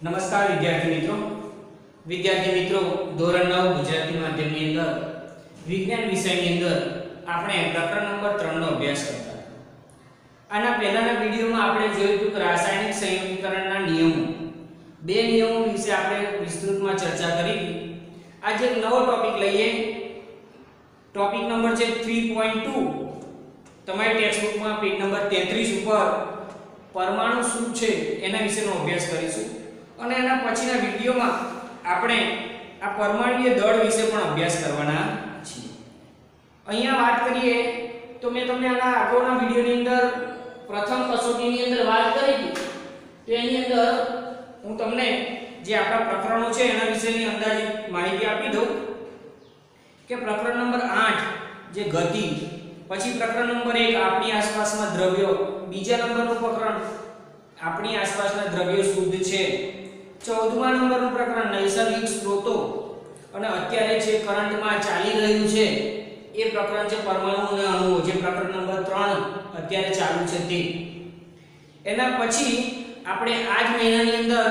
નમસ્કાર વિદ્યાર્થી મિત્રો ધોરણ 9 ગુજરાતી માધ્યમની અંદર વિજ્ઞાન વિષયની અંદર આપણે પ્રકરણ નંબર 3 નો અભ્યાસ કરતા હતા. આના પહેલાના વિડિયોમાં આપણે જોયું હતું કે રાસાયણિક સંયોગીકરણના નિયમો બે નિયમો વિશે આપણે વિસ્તૃતમાં ચર્ચા કરી હતી. આજે એક નવો ટોપિક લઈએ. ટોપિક નંબર છે 3.2. તમારી ટેક્સ્ટબુકમાં પેજ નંબર 33 ઉપર પરમાણુ શું છે એના વિશેનો અભ્યાસ કરીશું અને એના પછીના વિડિયોમાં આપણે આ પરમાણુય દળ વિશે પણ અભ્યાસ કરવાના છીએ. અહીંયા વાત કરીએ તો મેં તમને આના આગળના વિડિયોની અંદર પ્રથમ કસોટીની અંદર વાત કરી હતી. તો એની અંદર હું તમને જે આપણા પ્રકરણો છે એના વિશેની અંદાજિત માહિતી આપી દઉં કે પ્રકરણ નંબર 8 જે ગતિ, પછી પ્રકરણ નંબર 1 આપણી આસપાસના દ્રવ્યો, બીજા નંબરનું પ્રકરણ આપણી આસપાસના દ્રવ્યો શુદ્ધ છે, 14મા નંબરનું પ્રકરણ નૈસર્ગિક સ્ત્રોતો અને અત્યારે જે કરંટમાં ચાલી રહ્યું છે એ પ્રકરણ છે પરમાણુ અને અણુઓ, જે પ્રકરણ નંબર 3 અત્યારે ચાલુ છે તે. એના પછી આપણે આ જ મહિનાની અંદર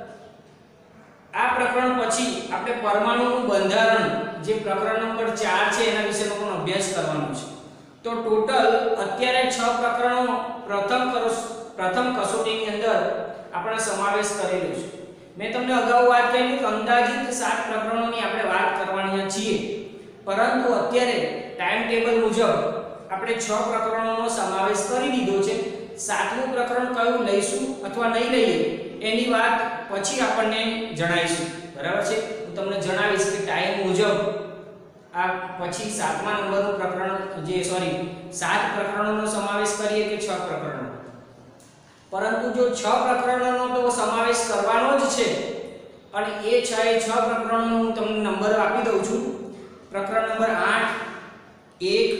આ પ્રકરણ પછી આપણે પરમાણુનું બંધારણ જે પ્રકરણ નંબર 4 છે એના વિશેનો પણ અભ્યાસ કરવાનો છે. તો ટોટલ અત્યારે 6 પ્રકરણો પ્રથમ કસોટીની અંદર આપણે સમાવેશ કરેલો છે. મેં તમને અગાઉ વાત કરી કે અંદાજિત 7 પ્રકરણોની આપણે વાત કરવાની છીએ, પરંતુ અત્યારે ટાઈમ ટેબલ મુજબ આપણે 6 પ્રકરણોનો સમાવેશ કરી દીધો છે. 7મું પ્રકરણ કયું લઈશું અથવા નહીં લઈએ એની વાત પછી આપણને જણાવીશું. બરાબર છે? હું તમને જણાવીશ કે ટાઈમ મુજબ આ પછી 7મા નંબરનું પ્રકરણ 7 પ્રકરણોનો સમાવેશ કરીએ કે 6 પ્રકરણો. પરંતુ જો 6 પ્રકરણોનો તો સમાવેશ કરવાનો જ છે અને એ 6 પ્રકરણોનો હું તમને નંબર આપી દઉં છું. પ્રકરણ નંબર 8, 1,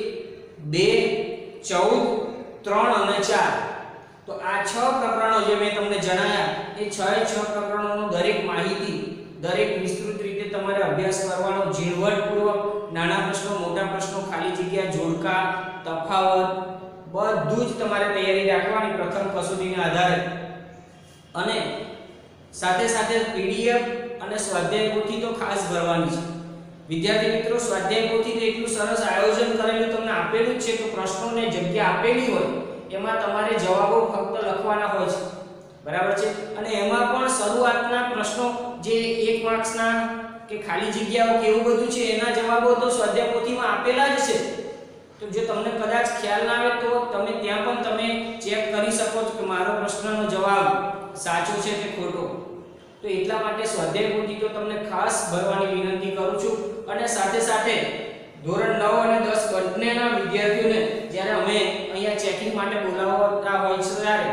2, 14, 3 અને 4. તો આ 6 પ્રકરણો જે મેં તમને જણાવ્યા એ 6 પ્રકરણોનો દરેક માહિતી દરેક વિસ્તૃત રીતે તમારે અભ્યાસ કરવાનો, ઝીણવટપૂર્વક નાના પ્રશ્નો, મોટા પ્રશ્નો, ખાલી જગ્યા, જોડકા, તફાવત બધું જ તમારે તૈયારી રાખવાની પ્રથમ કસોટીના આધારે. અને સાથે સાથે પીડીએફ અને સ્વાધ્યાય પોથી તો ખાસ ભરવાની છે. વિદ્યાર્થી મિત્રો, સ્વાધ્યાય પોથી તો એટલું સરસ આયોજન કરેલું તમને આપેલું જ છે કે પ્રશ્નોને જગ્યા આપેલી હોય એમાં તમારે જવાબો ફક્ત લખવાના હોય છે. બરાબર છે? અને એમાં પણ શરૂઆતના પ્રશ્નો જે 1 માર્ક્સના કે ખાલી જગ્યાઓ કે એવું બધું છે એના જવાબો તો સ્વાધ્યાય પોથીમાં આપેલા જ છે. તો જો તમને કદાચ ખ્યાલ ના આવે તો તમે ત્યાં પણ તમે ચેક કરી શકો છો કે મારો પ્રશ્નનો જવાબ સાચો છે કે ખોટો. તો એટલા માટે સ્વાધ્યાય પોથી તો તમને ખાસ ભરવાની વિનંતી કરું છું. અને સાથે સાથે ધોરણ 9 અને 10 બંનેના વિદ્યાર્થીઓને જ્યારે અમે અહીંયા ચેકિંગ માટે બોલાવતા હોય છે ત્યારે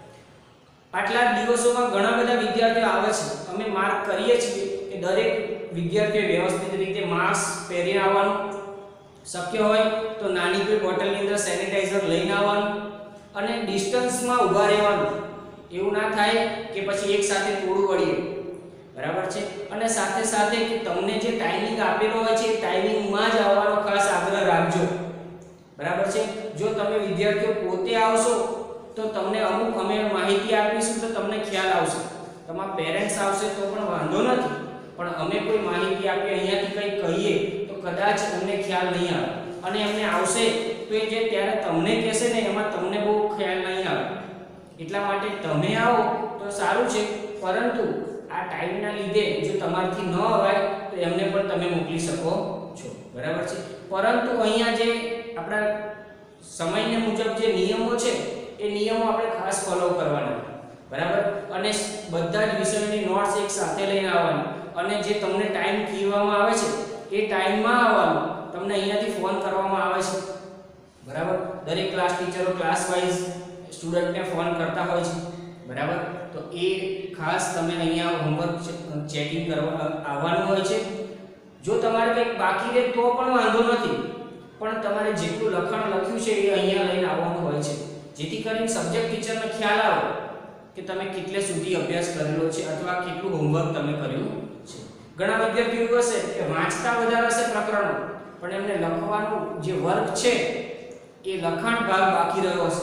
આટલા દિવસોમાં ઘણા બધા વિદ્યાર્થીઓ આવે છે. અમે માર્ક કરીએ છીએ કે દરેક વિદ્યાર્થીએ વ્યવસ્થિત રીતે માસ્ક પહેરીને આવવાનું, શક્ય હોય તો નાની કોઈ બોટલની અંદર સેનિટાઈઝર લઈને આવવાનું અને ડિસ્ટન્સમાં ઊભા રહેવાનું. એવું ના થાય કે પછી એક સાથે ટોળું વળીએ. બરાબર છે? અને સાથે સાથે કે તમને જે ટાઈમિંગ આપેલો હોય છે એ ટાઈમિંગમાં જ આવવાનો ખાસ આગ્રહ રાખજો. બરાબર છે? જો તમે વિદ્યાર્થીઓ પોતે આવશો તો તમને અમુક અમે માહિતી આપીશું તો તમને ખ્યાલ આવશે. તમારા પેરેન્ટ્સ આવશે તો પણ વાંધો નથી, પણ અમે કોઈ માહિતી આપીએ અહીંયાથી કંઈ કહીએ તો કદાચ અમને ખ્યાલ નહીં આવે અને એમને આવશે તો એ જે ત્યારે તમને કહેશે ને એમાં તમને બહુ ખ્યાલ નહીં આવે. એટલા માટે તમે આવો તો સારું છે, પરંતુ આ ટાઈમના લીધે જો તમારથી ન અવાય તો એમને પણ તમે મોકલી શકો છો. બરાબર છે? પરંતુ અહીંયા જે આપણા સમયને મુજબ જે નિયમો છે એ નિયમો આપણે ખાસ ફોલો કરવાના. બરાબર? અને બધા જ વિષયોની નોટ્સ એક સાથે લઈને આવવાની અને જે તમને ટાઈમ કહેવામાં આવે છે એ ટાઈમમાં આવવાનું. તમને અહીંયાથી ફોન કરવામાં આવે છે. બરાબર? દરેક ક્લાસ ટીચરો ક્લાસ વાઇઝ સ્ટુડન્ટને ફોન કરતા હોય છે. બરાબર? તો એ ખાસ તમે અહીંયા હોમવર્ક ચેકિંગ કરવા આવવાનું હોય છે. જો તમારે કંઈક બાકી રહે તો પણ વાંધો નથી, પણ તમારે જેટલું લખાણ લખ્યું છે એ અહીંયા લઈને આવવાનું હોય છે, જેથી કરીને સબ્જેક્ટ ટીચરને ખ્યાલ આવે કે તમે કેટલે સુધી અભ્યાસ કરેલો છે અથવા કેટલું હોમવર્ક તમે કર્યું છે. ઘણા વિદ્યાર્થીઓ હશે કે વાંચતા વધારે હશે પ્રકરણો, પણ એમને લખવાનું જે વર્ક છે એ લખાણ ભાગ બાકી રહ્યો હશે.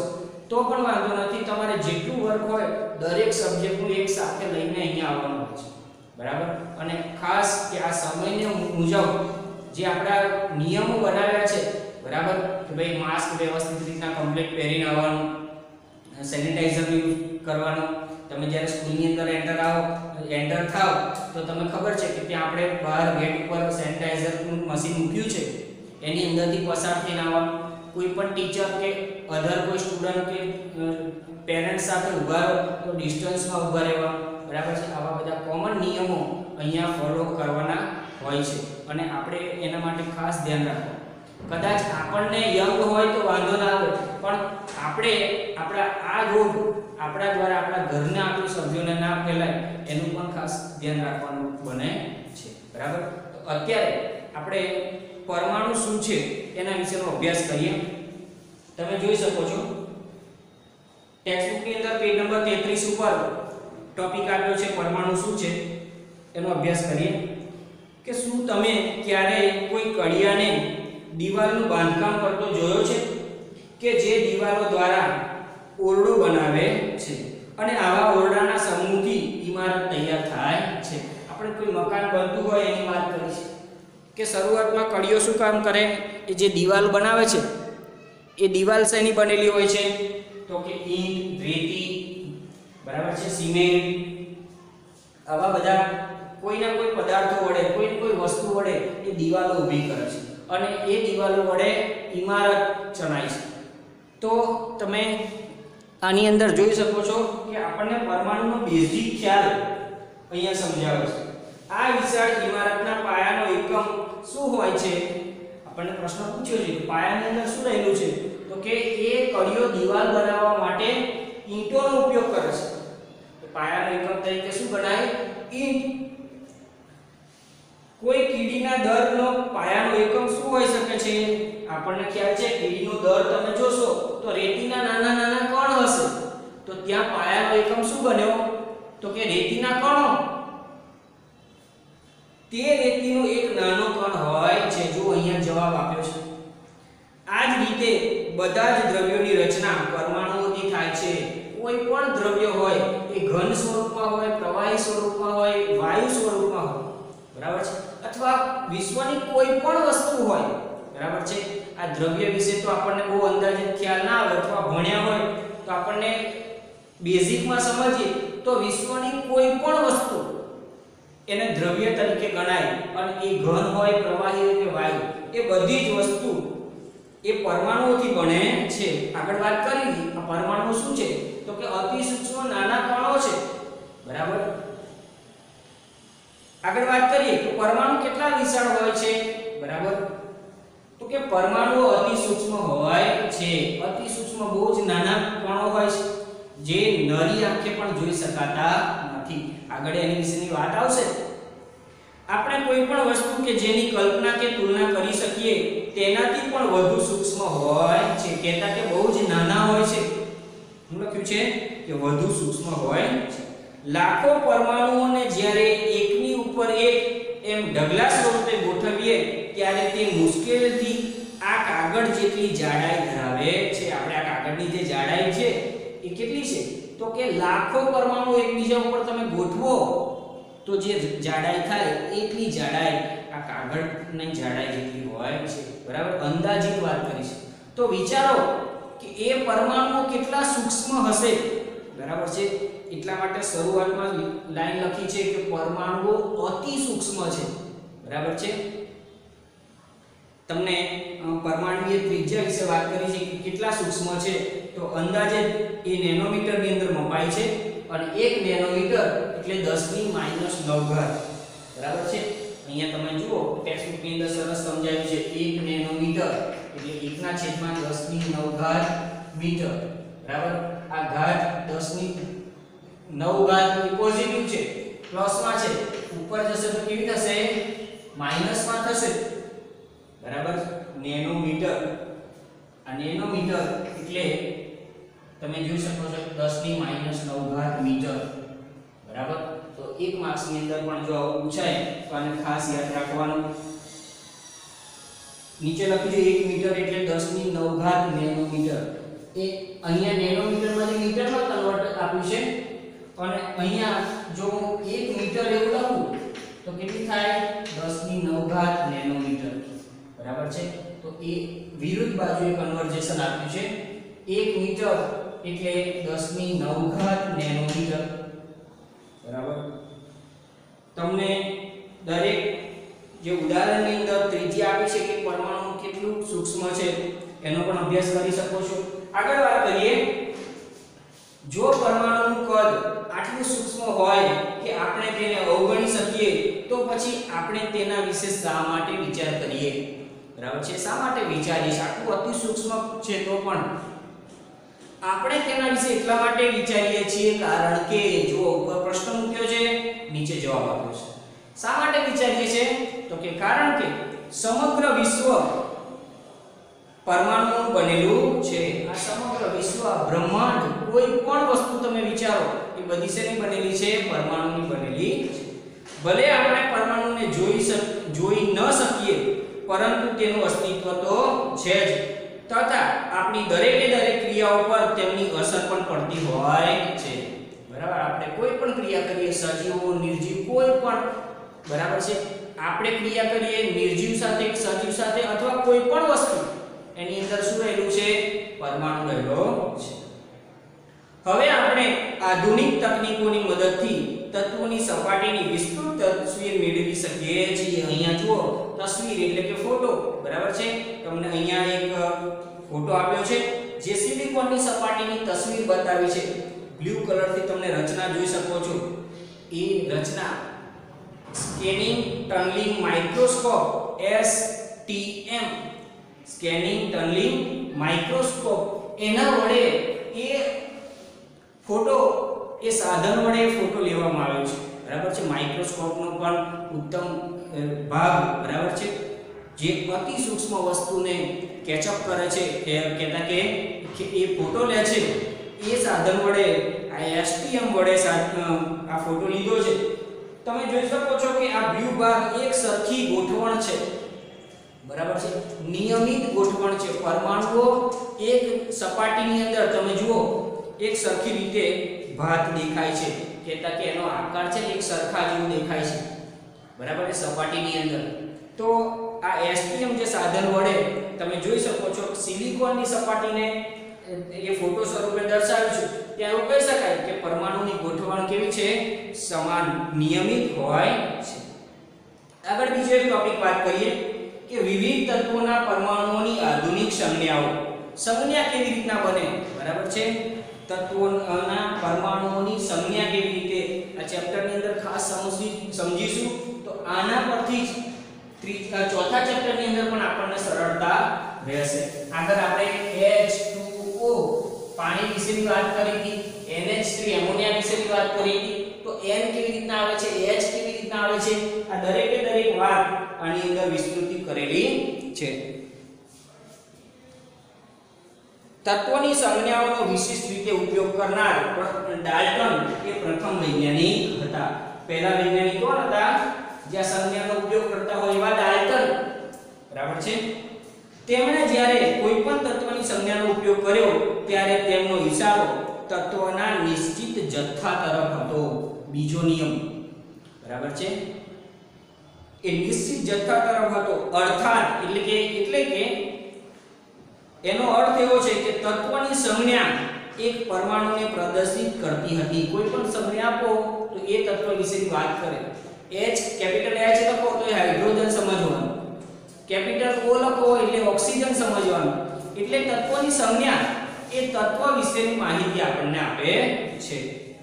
તો પણ વાંધો નથી, તમારે જેટલું વર્ક હોય દરેક સબ્જેક્ટનું એક સાથે લઈને અહીંયા આવવાનું હોય છે, બરાબર. અને ખાસ કે આ સમયને મુજબ જે આપણા નિયમો બનાવ્યા છે, બરાબર, કે ભાઈ માસ્ક વ્યવસ્થિત રીતના કમ્પ્લીટ પહેરીને આવવાનું, સેનિટાઈઝર યુઝ કરવાનું. તમે જ્યારે સ્કૂલની અંદર એન્ટર થાવ તો તમને ખબર છે કે ત્યાં આપણે બહાર ગેટ ઉપર સેનિટાઈઝરનું મશીન મૂક્યું છે, એની અંદરથી પસાર થઈને આવવાનું. કોઈ પણ ટીચર કે અધર કોઈ સ્ટુડન્ટ કે પેરેન્ટ્સ સાથે ઊભા રહો તો ડિસ્ટન્સમાં ઊભા રહેવા, બરાબર છે. આવા બધા કોમન નિયમો અહીંયા ફોલો કરવાના હોય છે અને આપણે એના માટે ખાસ ધ્યાન રાખવું. કદાચ આપણને યંગ હોય તો વાંધો ના આવે, પણ આપણે આપણા આ રોગ આપણા દ્વારા આપણા ઘરના આપણા સભ્યોને ના ફેલાય એનું પણ ખાસ ધ્યાન રાખવાનું બને છે, બરાબર. તો અત્યારે આપણે પરમાણુ શું છે એના વિશેનો અભ્યાસ કરીએ. તમે જોઈ શકો છો ટેક્સ્ટબુકની અંદર પેજ નંબર 33 ઉપર ટોપિક આપ્યો છે પરમાણુ શું છે એનો અભ્યાસ કરીએ. કે શું તમે ક્યારેય કોઈ કડિયાને દીવાલનું બાંધકામ કરતો જોયો છે કે જે દીવાલો દ્વારા ઓરડો બનાવે છે અને આવા ઓરડાના સમૂહથી ઇમારત તૈયાર થાય છે. આપણે કોઈ મકાન બનતું હોય એની વાત કરી છે કે શરૂઆતમાં કડિયો શું કામ કરે, એ જે દીવાલ બનાવે છે એ દીવાલ શેની બનેલી હોય છે તો કે ઈંટ, રેતી, બરાબર છે, સિમેન્ટ, આવા બધા કોઈના કોઈ પદાર્થો વડે કોઈ વસ્તુ વડે એ દીવાલો ઊભી કરે છે અને એ દીવાલો વડે ઇમારત ચણાય છે. તો તમે આની અંદર જોઈ શકો છો કે આપણને પરમાણુનો બેઝિક ખ્યાલ અહીંયા સમજાવે છે. આ વિશાળ ઇમારતના પાયાનો એકમ શું હોય છે? આપણને પ્રશ્ન પૂછ્યો છે કે પાયાની અંદર શું રહેલું છે તો કે એ કડિયો દીવાલ બનાવવા માટે ઈંટોનો ઉપયોગ કરે છે. તો પાયાનો એકમ તરીકે શું ગણાય? ઈંટ. કોઈ કીડીના દરનો પાયાનો એકમ શું હોઈ શકે છે? આપણને ખ્યાલ છે કીડીનો દર તમે જોશો તો રેતીના નાના નાના કણ હશે, તો ત્યાં પાયાનો એકમ શું બન્યો તો કે રેતીના કણો. તે રેતીનો એક નાનો કણ હોય છે, જો અહીંયા જવાબ આપ્યો છે. આ જ રીતે બધા જ દ્રવ્યોની રચના પરમાણુઓથી થાય છે. કોઈ પણ દ્રવ્ય હોય એ ઘન સ્વરૂપમાં હોય, પ્રવાહી સ્વરૂપમાં હોય, વાયુ સ્વરૂપમાં હોય, બરાબર છે, અથવા વિશ્વની કોઈ પણ વસ્તુ હોય, બરાબર છે. આ દ્રવ્ય વિશે તો આપણને બહુ અંદાજિત ખ્યાલ ના આવે, અથવા ભણ્યા હોય તો આપણને બેઝિકમાં સમજીએ તો વિશ્વની કોઈ પણ વસ્તુ એને દ્રવ્ય તરીકે ગણાય અને એ ઘન હોય, પ્રવાહી હોય કે વાયુ, એ બધી જ વસ્તુ એ પરમાણુઓથી બને છે. આગળ વાત કરી આ પરમાણુ શું છે તો કે અતિ સૂક્ષ્મ નાના કણો છે, બરાબર. આગળ વાત કરીએ તો પરમાણુ કેટલા વિશાળ હોય છે, બરાબર. તો કે પરમાણુઓ અતિ સૂક્ષ્મ હોય છે. અતિ સૂક્ષ્મ બહુ જ નાના કણો હોય છે જે નરી આંખે પણ જોઈ શકાતા નથી. આગળ એની વિશેની વાત આવશે. આપણે કોઈ પણ વસ્તુ કે જેની કલ્પના કે તુલના કરી શકીએ તેનાથી પણ વધુ સૂક્ષ્મ હોય છે. કહેતા કે બહુ જ નાના હોય છે, હું લખ્યું છે કે વધુ સૂક્ષ્મ હોય છે. લાખો પરમાણુઓને જ્યારે એકની ઉપર એક એમ ઢગલા સ્વરૂપે ગોઠવીએ ત્યારે તે મુશ્કેલથી આ કાગળ જેટલી જાડાઈ ધરાવે છે. આપણે આ કાગળની જે જાડાઈ છે એ કેટલી છે તો કે લાખો પરમાણુ એકબીજા ઉપર તમે ગોઠવો તો જે જાડાઈ થાય એટલી જાડાઈ આ કાગળની જાડાઈ જેટલી હોય છે, બરાબર. અંદાજિત વાત કરી છે. તો વિચારો કે એ પરમાણુઓ કેટલા સૂક્ષ્મ હશે, બરાબર છે. એટલા માટે શરૂઆતમાં લાઈન લખી છે કે પરમાણુઓ અતિ સૂક્ષ્મ છે, બરાબર છે. તમને પરમાણુની ત્રિજ્યા વિશે વાત કરી છે કે કેટલા સૂક્ષ્મ છે, તો અંદાજે એ નેનોમીટરની અંદર મપાય છે અને 1 નેનોમીટર એટલે 10⁻⁹ ઘાત, બરાબર છે. અહીંયા તમે જુઓ ટેક્સ્ટબુકની અંદર સરસ સમજાવ્યું છે 1 નેનોમીટર એટલે 1/10⁹ ઘાત મીટર, બરાબર. આ ઘાત 10⁹ ઘાત પોઝિટિવ છે, પ્લસમાં છે, ઉપર જશે તો કેવી થશે માઈનસમાં થશે, બરાબર. નેનોમીટર, આ નેનોમીટર એટલે તમે જોઈ શકો છો 10⁻⁹ ઘાત મીટર, બરાબર. તો એક માર્ક્સની અંદર પણ જો આવું પૂછાય તો આને ખાસ યાદ રાખવાનું. નીચે લખ્યું છે 1 મીટર એટલે 10⁹ ઘાત નેનોમીટર. એ અહીંયા નેનોમીટરમાંથી મીટરમાં કન્વર્ટ આપ્યું છે અને અહીંયા જો હું 1 મીટર એવું લખું તો કેટલી થાય 10⁹ નેનોમીટર બરાબર છે તો એ વિરુદ્ધ બાજુએ કન્વર્જેશન આપ્યું છે 1 મીટર એટલે 10⁹ નેનોમીટર બરાબર તમને દરેક જે ઉદાહરણની અંદર ત્રિજ્યા આપી છે કે પરમાણુ કેટલું સૂક્ષ્મ છે એનો પણ અભ્યાસ કરી શકો છો આગળ વાત કરીએ જો પરમાણુનું કદ આટલું સૂક્ષ્મ હોય કે આપણે તેને અવગણી શકીએ તો પછી આપણે તેના વિશે શા માટે વિચાર કરીએ બરાબર છે શા માટે વિચારીએ આટલું અતિ સૂક્ષ્મ છે તો પણ આપણે તેના વિશે એટલા માટે વિચારીએ છીએ કારણ કે જો ઉપર પ્રશ્ન મૂક્યો છે નીચે જવાબ આપ્યો છે શા માટે વિચારીએ છીએ તો કે કારણ કે સમગ્ર વિશ્વ પરમાણુનું બનેલું છે આ સમગ્ર વિશ્વ બ્રહ્માંડ કોઈ પણ વસ્તુ તમે વિચારો એ બધી શેની બનેલી છે પરમાણુની બનેલી છે ભલે આપણે પરમાણુને જોઈ ન શકીએ પરંતુ તેનું અસ્તિત્વ તો છે જ તથા આપણી દરેકે દરેક ક્રિયાઓ પર તેમની અસર પણ પડતી હોય છે બરાબર આપણે કોઈ પણ ક્રિયા કરીએ સજીવો નિર્જીવ કોઈ પણ બરાબર છે આપણે ક્રિયા કરીએ નિર્જીવ સાથે સજીવ સાથે અથવા કોઈ પણ વસ્તુ એની અંદર શું રહેલું છે પરમાણુ રહેલો છે હવે આપણે આધુનિક તકનીકોની મદદથી તત્વોની સપાટીની વિસ્તૃત તસવીર મેળવી શકીએ છીએ અહીંયા જુઓ તસવીર એટલે કે ફોટો બરાબર છે તમને અહીંયા એક ફોટો આપ્યો છે જે સિલિકોનની સપાટીની તસવીર બતાવી છે બ્લુ કલરથી તમને રચના જોઈ શકો છો એ રચના scanning tunneling microscope STM scanning tunneling microscope એના વડે એ ફોટો એ સાધન વડે ફોટો લેવામાં આવે છે બરાબર છે માઇક્રોસ્કોપનો પણ ઉત્તમ ભાગ બરાબર છે જે અતિ સૂક્ષ્મ વસ્તુને કેચઅપ કરે છે એ કહેતા કે એ ફોટો લે છે એ સાધન વડે આ STM વડે આ ફોટો લીધો છે તમે જોઈ શકો છો કે આ બ્લુ ભાગ એક સરખી ગોઠવણ છે બરાબર છે નિયમિત ગોઠવણ છે પરમાણુઓ એક સપાટીની અંદર તમે જુઓ એક સરખી રીતે ભાત દેખાય છે કહેતા કે એનો આકાર છે એક સરખા જેવું દેખાય છે બરાબર છે સપાટીની અંદર તો આ STM જે સાધન વડે તમે જોઈ શકો છો સિલિકોનની સપાટીને એ ફોટો સ્વરૂપે દર્શાવ્યું છે ત્યાં એવું કહી શકાય કે પરમાણુની ગોઠવણ કેવી છે સમાન નિયમિત હોય છે આગળ બીજો એક ટોપિક વાત કરીએ કે વિવિધ તત્વોના પરમાણુઓની આધુનિક સંજ્ઞા કેવી રીતના બને બરાબર છે તત્વોના પરમાણુઓની સંજ્ઞા કેવી રીતે આ ચેપ્ટરની અંદર ખાસ સમજીશું તો આના પરથી જ ચોથા ચેપ્ટરની અંદર પણ આપણને સરળતા રહેશે આગળ આપણે H2O પાણી વિશેની વાત કરી હતી NH3 એમોનિયા વિશેની વાત કરી હતી તો N કેવી રીતના આવે છે H કેવી રીતના આવે છે આ દરેકે દરેક વાત આની અંદર વિસ્તૃતિ કરેલી છે તત્વોની સંજ્ઞાઓનો વિશિષ્ટ રીતે ઉપયોગ કરનાર ડાલ્ટન એ પ્રથમ વૈજ્ઞાનિક હતા પહેલા વૈજ્ઞાનિક કોણ હતા જે સંજ્ઞાનો ઉપયોગ કરતા હોય એવા ડાલ્ટન બરાબર છે તેમણે જ્યારે કોઈ પણ તત્વની સંજ્ઞાનો ઉપયોગ કર્યો ત્યારે તેમનો ઇશારો તત્વના નિશ્ચિત જથ્થા તરફ હતો બીજો નિયમ બરાબર છે એ નિશ્ચિત જથ્થા તરફ હતો અર્થાત એટલે કે એનો અર્થ એવો છે કે તત્વની સંજ્ઞા એક પરમાણુને પ્રદર્શિત કરતી હતી કોઈ પણ સંજ્ઞા આપો તો એ તત્વ વિશેની વાત કરે H કેપિટલ H લખો તો એ હાઇડ્રોજન સમજવાનું કેપિટલ O લખો એટલે ઓક્સિજન સમજવાનું એટલે તત્વની સંજ્ઞા એ તત્વ વિશેની માહિતી આપણને આપે છે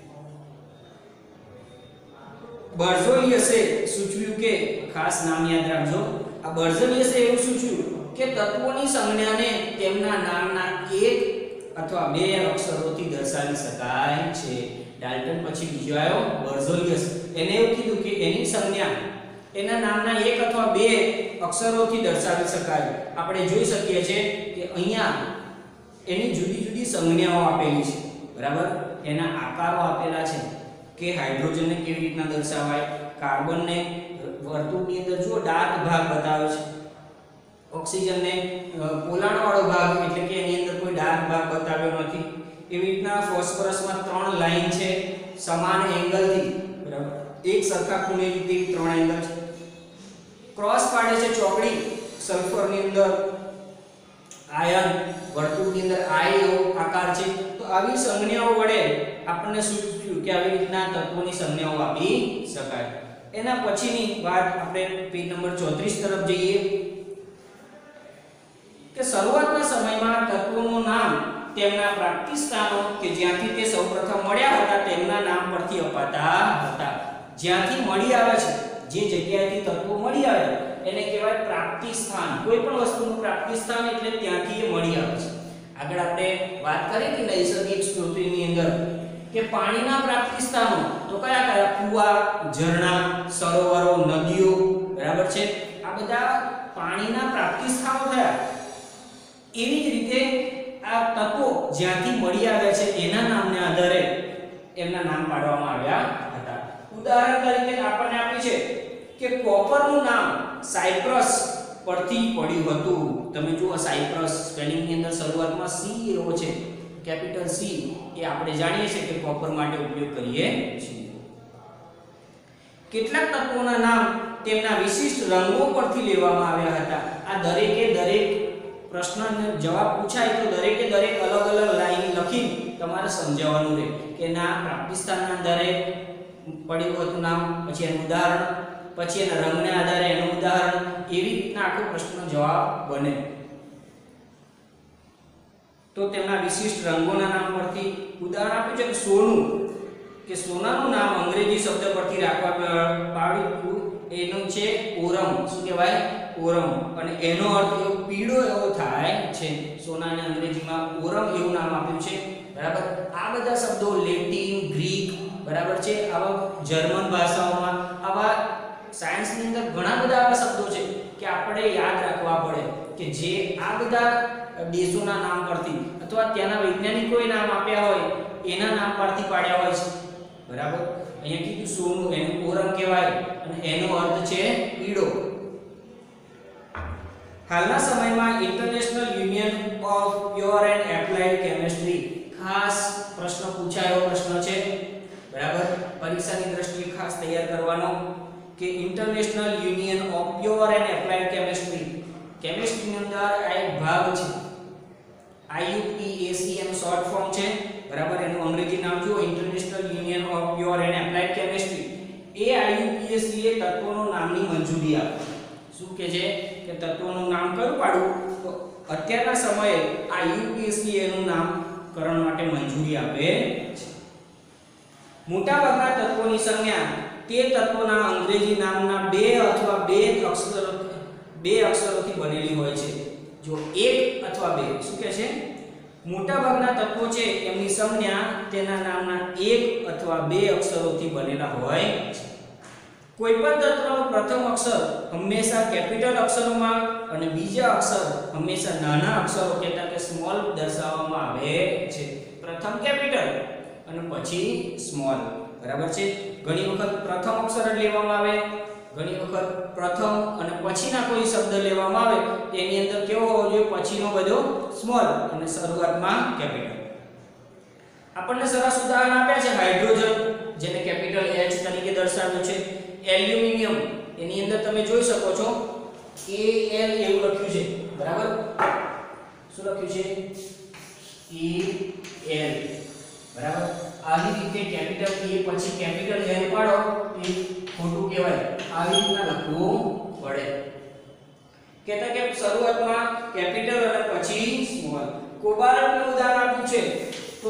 બર્ઝોલિયસે સૂચવ્યું કે ખાસ નામ યાદ રાખજો આ બર્ઝોલિયસે એવું સૂચવ્યું કે તત્વોની સંજ્ઞાને તેમના નામના એક અથવા બે અક્ષરોથી દર્શાવી શકાય છે ડાલ્ટન પછી બીજો આવ્યો બર્ઝોલિયસ એને એવું કીધું કે એની સંજ્ઞા એના નામના એક અથવા બે અક્ષરોથી દર્શાવી શકાય આપણે જોઈ શકીએ છીએ કે અહીંયા એની જુદી જુદી સંજ્ઞાઓ આપેલી છે બરાબર એના આકારો આપેલા છે કે હાઇડ્રોજનને કેવી રીતના દર્શાવાય કાર્બનને વર્તુળની અંદર જો ડાર્ક ભાગ બતાવ્યો છે ઓક્સિજનને પોલાણવાળો ભાગ એટલે કે એની અંદર કોઈ ડાર્ક ભાગ બતાવ્યો નથી. એવી રીતના ફોસ્ફરસમાં 3 લાઈન છે સમાન એંગલથી, બરાબર, એક સરખા ખૂણે રીતે 3 એંગલ છે. ક્રોસ પાડે છે ચોકડી સલ્ફરની અંદર આયન, વર્તુળની અંદર આય એવો આકાર છે. તો આવી સંજ્ઞાઓ વડે આપણને સૂચવ્યું કે આવી રીતના તત્વોની સંજ્ઞાઓ આપી શકાય. એના પછીની વાત આપણે પેજ નંબર 34 તરફ જઈએ કે શરૂઆતના સમયમાં તત્વોનું નામ તેમના પ્રાપ્તિ સ્થાનો કે જ્યાંથી તે સૌપ્રથમ મળ્યા હતા તેમના નામ પરથી અપાતા હતા. જ્યાંથી મળી આવે છે, જે જગ્યાએથી તત્વો મળી આવે એને કહેવાય પ્રાપ્તિ સ્થાન. કોઈ પણ વસ્તુનું પ્રાપ્તિ સ્થાન એટલે ત્યાંથી એ મળી આવે છે. આગળ આપણે વાત કરી હતી નૈસર્ગિક સ્ત્રોતોની અંદર કે પાણીના પ્રાપ્તિ સ્થાનો તો કયા કયા? કુવા, ઝરણા, સરોવરો, નદીઓ, બરાબર છે. આ બધા પાણીના પ્રાપ્તિ સ્થાનો થયા. એવી જ રીતે આ તત્વો જ્યાંથી મળી આવ્યા છે એના નામને આધારે એમના નામ પાડવામાં આવ્યા હતા. ઉદાહરણ તરીકે આપણને આપ્યું છે કે કોપરનું નામ સાયપ્રસ પરથી પડ્યું હતું. તમે જુઓ સાયપ્રસ સ્પેલિંગની અંદર શરૂઆતમાં સી એવો છે, કેપિટલ સી, એ આપણે જાણીએ છીએ કે કોપર માટે ઉપયોગ કરીએ છીએ. કેટલાક તત્વોના નામ તેમના વિશિષ્ટ રંગો પરથી લેવામાં આવ્યા હતા. આ દરેકે દરેક પ્રશ્નનો જવાબ પૂછાય તો દરેકે દરેક અલગ અલગ લાઈન લખી તમારે સમજાવવાનું રહે કે ના પ્રાપ્તિ સ્થાનના આધારે પડ્યું હતું નામ, પછી એનું ઉદાહરણ, પછી એના રંગના આધારે એનું ઉદાહરણ, એવી રીતના આખો પ્રશ્નનો જવાબ બને. તો તેમના વિશિષ્ટ રંગોના નામ પરથી ઉદાહરણ આપ્યું છે કે સોનું, કે સોનાનું નામ અંગ્રેજી શબ્દ પરથી રાખવામાં આવ્યું, એનું છે ઓરમ. શું કહેવાય? ઓરમ. અને એનો અર્થ એવો પીળો એવો થાય છે. સોનાને અંગ્રેજીમાં ઓરમ એવું નામ આપ્યું છે, બરાબર. આ બધા શબ્દો લેટિન, ગ્રીક, બરાબર છે, આવા જર્મન ભાષાઓમાં, આવા સાયન્સની અંદર ઘણા બધા આવા શબ્દો છે કે આપણે યાદ રાખવા પડે કે જે આ બધા દેશોના નામ પરથી અથવા ત્યાંના વૈજ્ઞાનિકોએ નામ આપ્યા હોય એના નામ પરથી પાડ્યા હોય છે, બરાબર. અહીંયા કીધું સોનું, એનું ઓરમ કહેવાય અને એનો અર્થ છે પીળો. હાલના સમયમાં International Union of Pure and Applied Chemistry, ખાસ પ્રશ્ન પૂછાયો પ્રશ્ન છે, બરાબર. પરીક્ષાની દ્રષ્ટિએ ખાસ તૈયાર કરવાનો કે International Union of Pure and Applied Chemistry, કેમિસ્ટ્રીની અંદર આ એક ભાગ છે. IUPAC એનું શોર્ટ ફોર્મ છે, બરાબર. એનું અંગ્રેજી નામ જુઓ International Union of Pure and Applied Chemistry. એ IUPAC એ તત્વોના નામની મંજૂરી આપે. શું કે છે કે તત્વોનું નામ કયું પાડવું? તો અત્યારના સમયે આ UPSC એનું નામકરણ માટે મંજૂરી આપે છે. મોટાભાગના તત્વોની સંજ્ઞા તે તત્વોના અંગ્રેજી નામના બે અક્ષરોથી બનેલી હોય છે. જો એક અથવા બે, શું કહે છે? મોટાભાગના તત્વો છે એમની સંજ્ઞા તેના નામના એક અથવા બે અક્ષરોથી બનેલા હોય છે. કોઈપણ તત્વનો પ્રથમ અક્ષર હંમેશા કેપિટલ અક્ષરોમાં અને બીજા અક્ષર હંમેશા નાના અક્ષરો કહેતા કે સ્મોલ દર્શાવવામાં આવે છે. પ્રથમ કેપિટલ અને પછી સ્મોલ, બરાબર છે. ઘણી વખત પ્રથમ અક્ષર જ લેવામાં આવે, ઘણી વખત પ્રથમ અને પછીના કોઈ શબ્દ લેવામાં આવે તેની અંદર કેવો હોવો જોઈએ? પછીનો બધો સ્મોલ અને શરૂઆતમાં કેપિટલ. આપણને સરસ ઉદાહરણ આપ્યા છે હાઇડ્રોજન, જેને કેપિટલ H તરીકે દર્શાવ્યું છે. એલ્યુમિનિયમ, એની અંદર તમે જોઈ શકો છો Al એવું લખ્યું છે, બરાબર. શું લખ્યું છે? Al, બરાબર. આવી રીતે કેપિટલ A પછી કેપિટલ L પાડો એ ખોટું કહેવાય. આવી રીતના લખવું પડે. કહેતા કે શરૂઆતમાં કેપિટલ અને પછી સ્મોલ. કોબાલ્ટનું ઉદાહરણ આપ્યું છે તો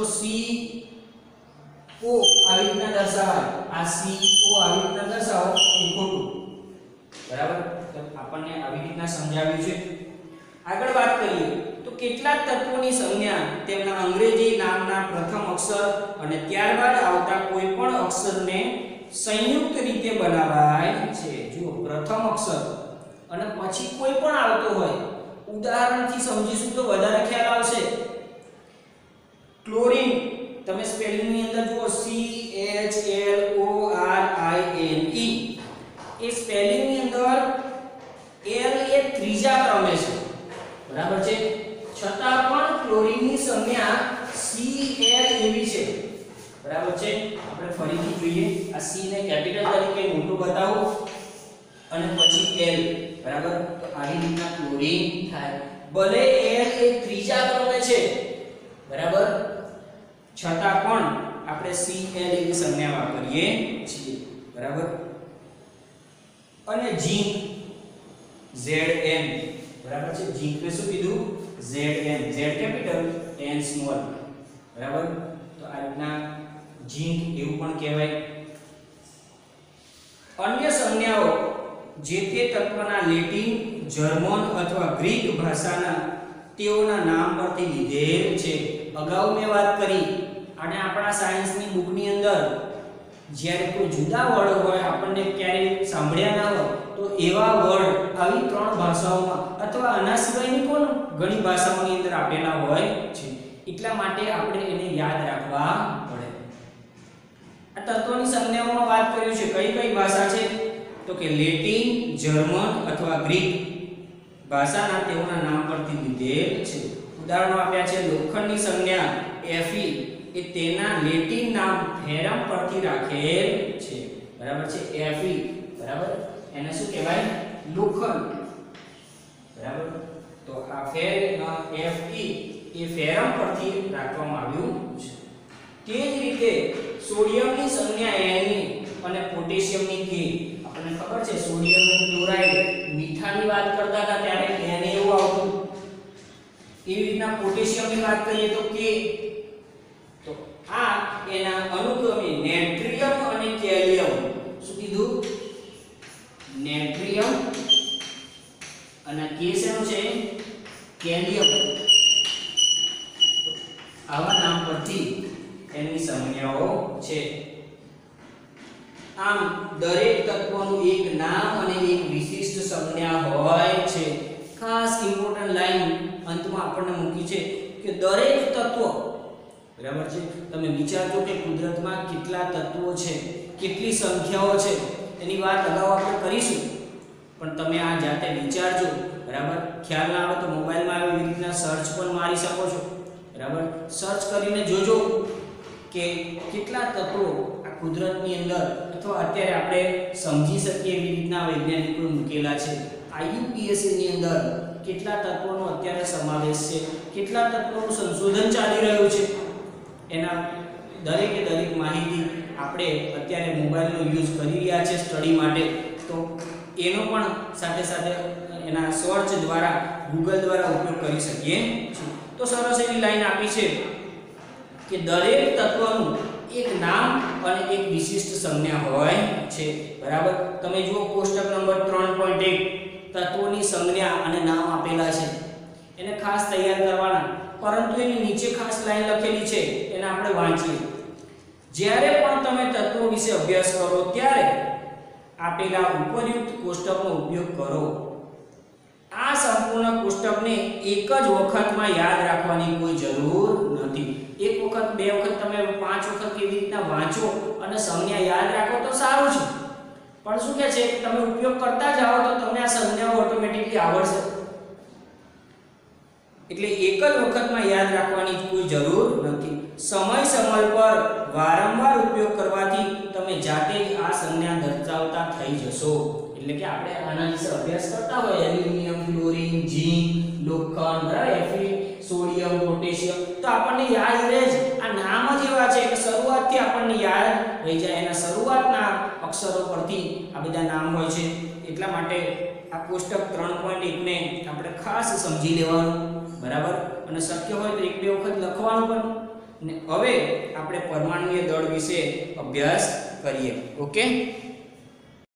CO આવી રીતના દર્શાવાય. આ CO આવી રીતના દર્શાવો એ ખોટું, બરાબર. તો આપણને આવી રીતના સમજાવ્યું છે. આગળ વાત કરીએ તો કેટલાક તત્વોની સંજ્ઞા તેમના અંગ્રેજી નામના પ્રથમ અક્ષર અને ત્યારબાદ આવતા કોઈ પણ અક્ષરને સંયુક્ત રીતે બનાવાય છે. જુઓ, પ્રથમ અક્ષર અને પછી કોઈ પણ આવતો હોય. ઉદાહરણથી સમજીશું તો વધારે ખ્યાલ આવશે. ક્લોરીન, તમે સ્પેલિંગની અંદર જુઓ CHLORINE, એ સ્પેલિંગની અંદર L એ ત્રીજા ક્રમે છે. જોઈએ. આ C ને કેપિટલ તરીકે મોટું બતાવું અને પછી L, બરાબર. તો આવી રીતના ક્લોરીન થાય. ભલે L એ ત્રીજા ક્રમે છે, બરાબર, છતાં પણ આપણે Cl એવી સંજ્ઞા વાપરીએ છીએ, બરાબર. અને ઝીંક Zn, બરાબર છે. ઝીંક ને શું કીધું? Zn, Z capital N small, બરાબર. તો આ રીતના ઝીંક એવું પણ કહેવાય. અન્ય સંજ્ઞાઓ જે તે તત્વના લેટિન, જર્મન અથવા ગ્રીક ભાષાના તેઓના નામ પરથી લીધેલ છે. અગાઉ મેં વાત કરી, અને આપણા સાયન્સની બુકની અંદર જ્યારે કોઈ જુદા વર્ડ હોય, આપણને ક્યારેય સાંભળ્યા ના હોય, તો એવા વર્ડ આવી 3 ભાષાઓમાં અથવા આના સિવાયની પણ ઘણી ભાષાઓની અંદર આપેલા હોય છે. એટલા માટે આપણે એને યાદ રાખવા પડે. આ તત્વોની સંજ્ઞાઓમાં વાત કર્યું છે. કઈ કઈ ભાષા છે? તો કે લેટિન, જર્મન અથવા ગ્રીક ભાષાના તેઓના નામ પરથી લીધેલ છે. ઉદાહરણો આપ્યા છે. લોખંડની સંજ્ઞા Fe એ તેના લેટિન નામ ફેરમ પરથી રાખેલ છે, બરાબર છે. Fe, બરાબર, એને શું કહેવાય? લોખંડ, બરાબર. તો આ Fe એ ફેરમ પરથી રાખવામાં આવ્યું છે. તે જ રીતે સોડિયમની સંજ્ઞા Na અને પોટેશિયમની K. આપણને ખબર છે સોડિયમ ક્લોરાઇડ મીઠાની વાત કરતા હતા ત્યારે Na એવું આવતું. એવી રીતના પોટેશિયમની વાત કરીએ તો K. તો આ એના અનુક્રમે નેટ્રિયમ અને કેલિયમ. શું કીધું? નેટ્રિયમ અને K શેનું છે? કેલિયમ. આવા નામ પરથી એની સંજ્ઞાઓ છે. આમ દરેક તત્વનું એક નામ અને એક વિશિષ્ટ સંજ્ઞા હોય છે. ખાસ ઇમ્પોર્ટન્ટ લાઈન અંતમાં આપણને મૂકી છે કે દરેક તત્વ, બરાબર છે. તમે વિચારજો કે કુદરતમાં કેટલા તત્વો છે, કેટલી સંખ્યાઓ છે, એની વાત અગાઉ આપણે કરીશું, પણ તમે આ જાતે વિચારજો, બરાબર. ખ્યાલ ના આવે તો મોબાઈલમાં આવી રીતના સર્ચ પણ મારી શકો છો, બરાબર. સર્ચ કરીને જોજો કે કેટલા તત્વો આ કુદરતની અંદર અથવા અત્યારે આપણે સમજી શકીએ એવી રીતના વૈજ્ઞાનિકો મૂકેલા છે. IUPAC ની અંદર કેટલા તત્વોનો અત્યારે સમાવેશ છે, કેટલા તત્વોનું સંશોધન ચાલી રહ્યું છે, એના દરેકે દરેક માહિતી આપણે અત્યારે મોબાઈલનો યુઝ કરી રહ્યા છે સ્ટડી માટે. તો એનો પણ સાથે સાથે એના સર્ચ દ્વારા, ગૂગલ દ્વારા ઉપયોગ કરી શકીએ છીએ. તો સરસ એવી લાઈન આપી છે કે દરેક તત્વનું એક નામ અને એક વિશિષ્ટ સંજ્ઞા હોય છે, બરાબર. તમે જુઓ કોષ્ટક નંબર 3.1 તત્વોની સંજ્ઞા અને નામ આપેલા છે. એને ખાસ તૈયાર કરવાના, પરંતુ એની નીચે ખાસ લાઈન લખેલી છે, એને આપણે વાંચીએ. જ્યારે પણ તમે તત્વો વિશે અભ્યાસ કરો ત્યારે આપેલા ઉપરયુક્ત કોષ્ટકનો ઉપયોગ કરો. આ સંપૂર્ણ કોષ્ટકને એક જ વખતમાં યાદ રાખવાની કોઈ જરૂર નથી. એક વખત, બે વખત, તમે 5 વખત કેવી રીતના વાંચો અને સંજ્ઞા યાદ રાખો તો સારું છે, પણ શું કહે છે કે તમે ઉપયોગ કરતા જાઓ તો તમને આ સંજ્ઞાઓ ઓટોમેટિકલી આવડશે. એટલે એક જ વખતમાં યાદ રાખવાની કોઈ જરૂર નથી. સમય સમય પર વારંવાર ઉપયોગ કરવાથી તમે જાતે જ આ સંજ્ઞા દર્શાવતા થઈ જશો. એટલે કે આપણે આના વિશે અભ્યાસ કરતા હોય, એલ્યુમિનિયમ, ક્લોરીન, ઝીંક, લોખંડ, Fe, સોડિયમ, પોટેશિયમ, તો આપણને યાદ રહે જ. આ નામ જ એવા છે કે શરૂઆતથી આપણને યાદ રહી જાય. એના શરૂઆતના અક્ષરો પરથી આ બધા નામ હોય છે. એટલા માટે આ કોષ્ટક 3.1 ને આપણે ખાસ સમજી લેવાનું, બરાબર. અને શક્ય હોય તો 1-2 વખત લખવાનું પણ. ને હવે આપણે પરમાણુય દળ વિશે અભ્યાસ કરીએ. ઓકે.